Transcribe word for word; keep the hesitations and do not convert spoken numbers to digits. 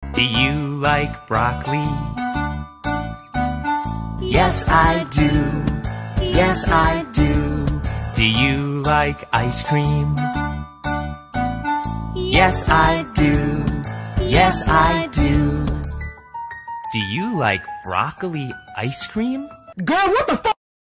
Do you like broccoli? Yes, I do. Yes, I do. Do you like ice cream? Yes, I do. Yes, I do. Do you like broccoli ice cream? Girl, what the fuck?